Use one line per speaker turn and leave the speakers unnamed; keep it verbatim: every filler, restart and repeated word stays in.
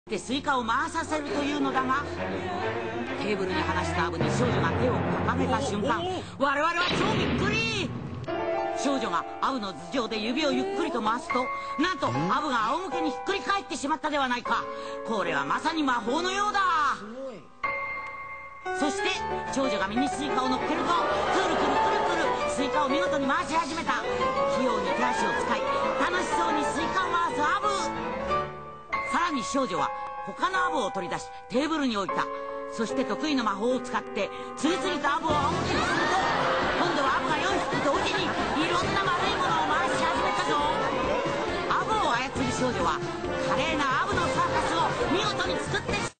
でスイカを回させるというのだが、テーブルに離したアブに少女が手を掲げた瞬間、我々は超びっくり。少女がアブの頭上で指をゆっくりと回すと、なんとアブが仰向けにひっくり返ってしまったではないか。これはまさに魔法のようだ。そして少女がミニスイカを乗っけると、くるくるくるくるスイカを見事に回し始めた。器用に手足を使い楽しそうにスイカを回すアブ。さらに少女は他のアブを取り出しテーブルに置いた。そして得意の魔法を使って次々とアブを仰向けにすると、今度はアブがよんひき同時にいろんな丸いものを回し始めたぞ。アブを操る少女は華麗なアブのサーカスを見事に作ってしまった。